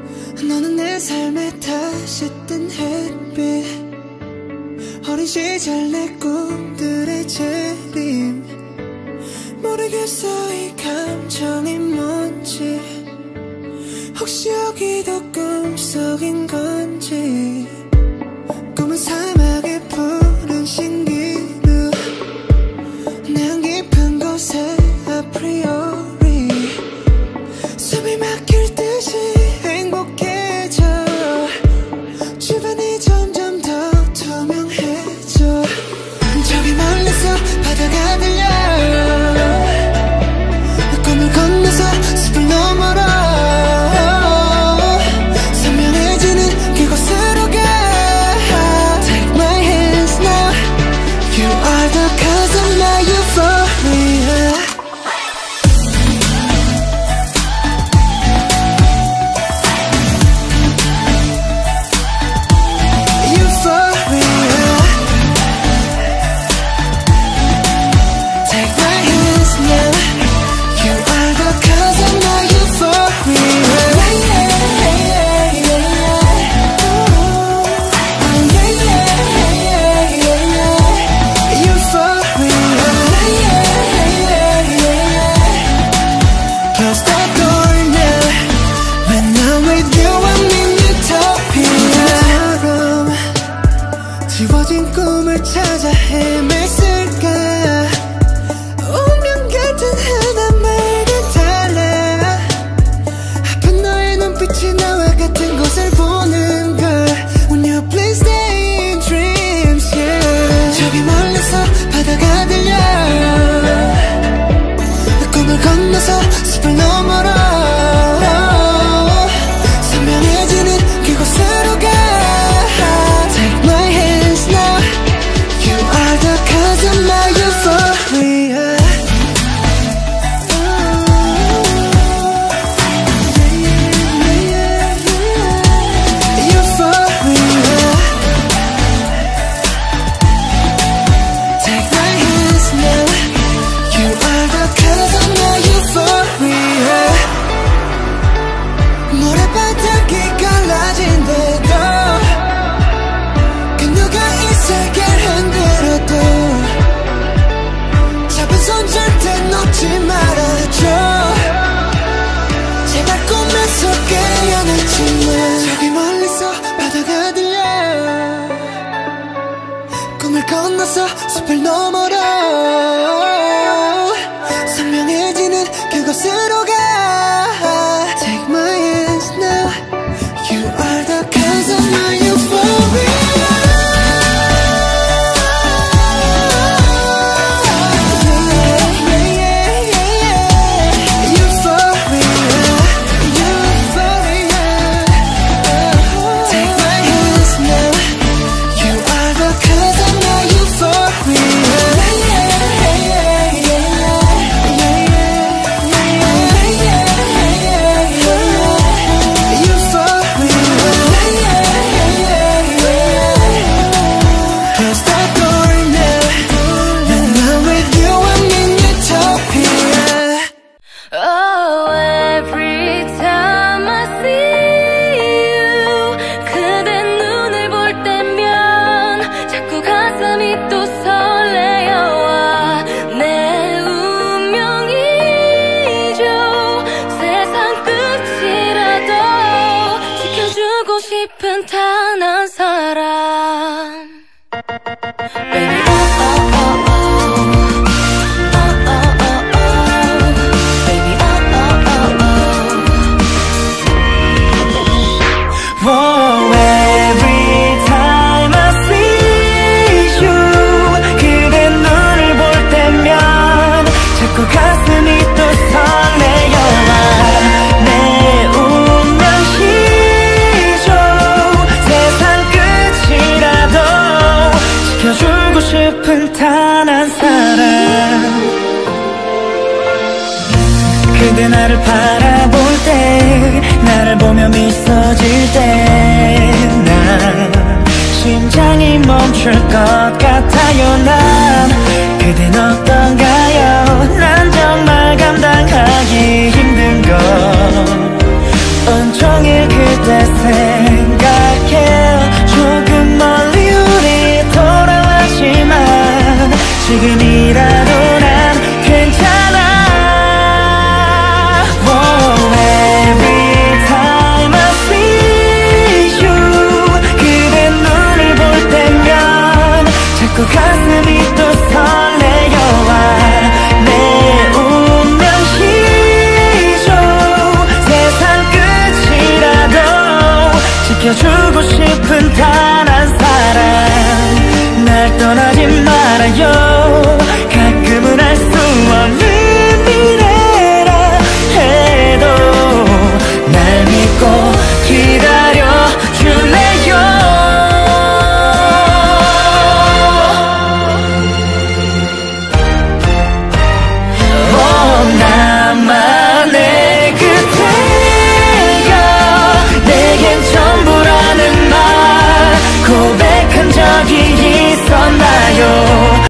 너는 내 삶에 다시 뜬 햇빛, 어린 시절 내 꿈들의 재림. 모르겠어 이 감정이 뭔지, 혹시 여기도 꿈속인 건지. 꿈은 사막의 푸른 신기루, 난 깊은 곳에 아프리오리 숨이 막힐 듯이 행복해져. 주변이 점점 더 투명해져. 저기 멀리서 바다가 들려. 꿈을 건너서 숲을 너머로 선명해지는 그곳으로 가. Take my hands now. You are the cause of my euphoria. 지워진 꿈을 찾아 헤맸을까. 운명 같은 하나만을 달래. 아픈 너의 눈빛이 나와 같은 곳을 보는 걸. When you please stay in dreams, yeah. 저기 멀리서 바다가 들려. 꿈을 건너서 숲을 너머로 선명해지는 그곳으로 가. Cause of my euphoria. Euphoria. Take my hands now. You are the cause of my euphoria. 모래바닥이 갈라진대도 그 누가 이 세계를 흔들어도 잡은 손 절대 놓지 말아줘. 제발 꿈에서 깨어났지만 저기 멀리서 바다가 들려. 꿈을 건너서 숲을 너머로 선명해지는 그곳으로 가. Take my hands now. You are the cause of my euphoria. 싶은 단 한 사람. Baby, oh, oh, oh, oh. Oh, oh, oh, oh. Baby, oh, oh, oh, oh. Whoa, every time I see you, 그대 눈을 볼 때면 자꾸 가슴이 또 설레요. 내 운명이 지켜주고 싶은 단 한 사람. 그대 나를 바라볼 때, 나를 보며 미소 질 때, 난 심장이 멈출 것 같아요. 난 그댄 어떤가요? 난